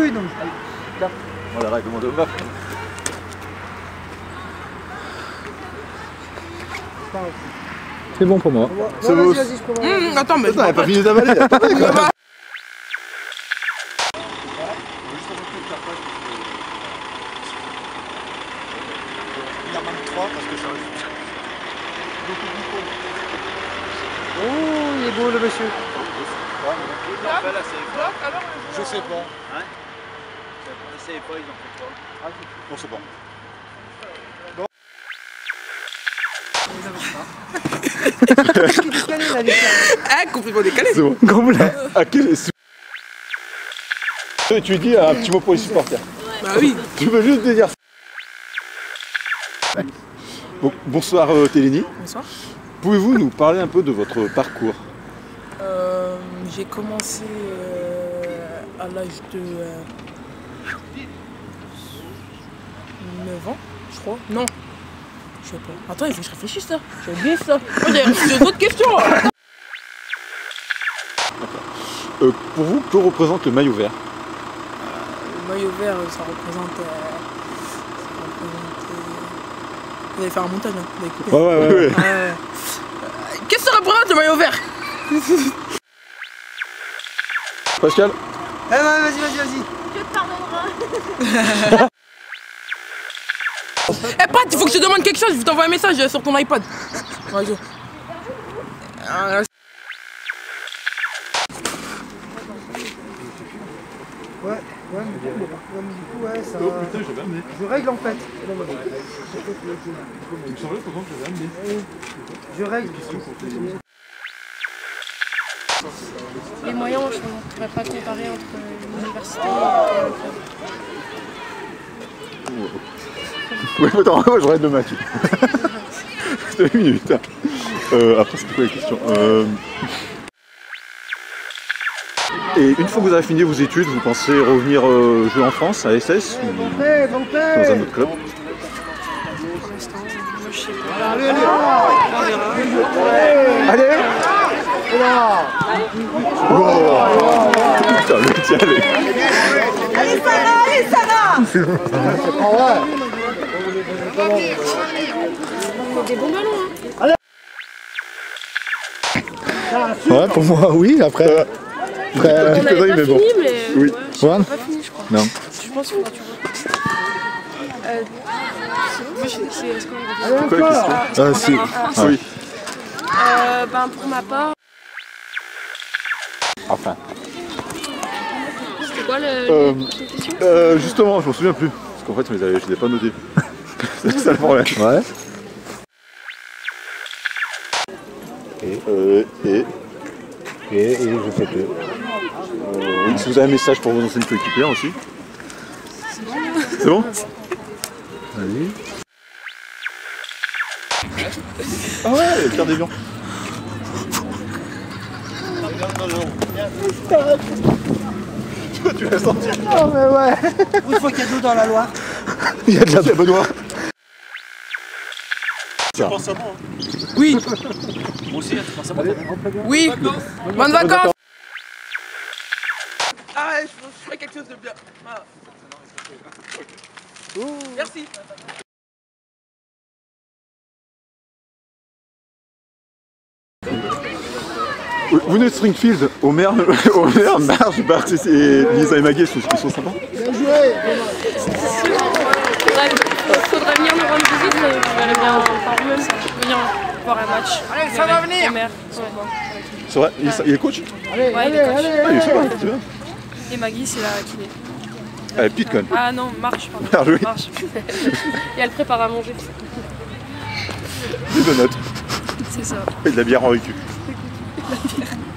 oui, donc. Voilà, règlement de map. C'est bon pour moi. C'est bon. Vas-y, je prends. Attends, mais. Attends, elle a pas fini d'avaler. Il y a même 3 parce que ça reste. Oh, il est beau le monsieur. Je sais pas. Hein? On essayait pas, ils ont fait quoi? Bon, c'est bon. Ah, complètement décalé. C'est bon. À quel tu dis un petit mot pour les supporters. Bah oui. Tu veux juste te dire ça. Bon, bonsoir Télénie. Bonsoir. Pouvez-vous nous parler un peu de votre parcours? J'ai commencé à l'âge de 9 ans, je crois. Non, je sais pas. Attends, il faut que je réfléchisse ça. J'ai oublié ça. Moi, j'ai d'autres questions. Pour vous, que représente le maillot vert? Le maillot vert, ça représente. Vous allez faire un montage, hein. Vous allez couper. Ouais. Qu'est-ce que ça représente le maillot vert? Pascal? Eh ouais, vas-y. Je te pardonnerai. Eh Pat, il faut que je te demande quelque chose, je vais t'envoyer un message sur ton iPad. Vas-y. Ouais, mais du coup, ouais, ça. Oh putain, j'avais amené. Je règle en fait. Il me semblait pourtant que j'avais amené. Je règle. Les moyens, je ne pourrais pas comparer entre l'université et le club. Ouais, attends, moi je reste de Mathieu. 2 minutes. Après, c'était quoi la question? Et une fois que vous avez fini vos études, vous pensez revenir jouer en France, à SS ou dans un autre club? Pour l'instant, moi je sais pas. Allez! Oh putain, le petit, allez! Allez Sarah Des bons ballons, hein. Ouais, pour moi, oui. Après. On n'avait pas mais bon. fini, mais Oui. on n'a pas fini, je crois. Non. Je pense qu'il faudra que tu vois. Moi, c'est ce qu'on va dire. Quoi la question? Ah, si. Oui. Ben, pour ma part, Enfin. c'était quoi la question? Justement, je m'en souviens plus. Parce qu'en fait, je les avais pas notés. C'est ça le problème. Ouais. Et je fais que. Oui, si vous avez un message pour vos anciennes coéquipières aussi. C'est bon? Vas-y. Ah ouais, Pierre Desvions. Tu l'as senti? Oh, mais ouais. Une fois qu'il y a de l'eau dans la Loire. Il y a de la Benoît. Tu penses à moi, hein? Oui, Moi aussi, tu penses à moi? oui. Bonnes vacances. Ah, je ferai quelque chose de bien. Voilà. Merci. Vous venez de Springfield, Omer, Marge, Bart et Lisa et Maggie, ils sont sympas. Bien joué. Faudrait venir nous rendre visite, mais je verrais bien par même venir voir un match. Allez, ça va venir. C'est vrai, il est coach? Allez, Ouais, il est coach. Ah, il est super, c'est bien. Et Maggie, c'est la kiné. Elle est petite quand même. Ah non, Marche, pardon. Marche, oui. Marche. Et elle prépare à manger. Des donuts C'est ça. et de la bière en récup.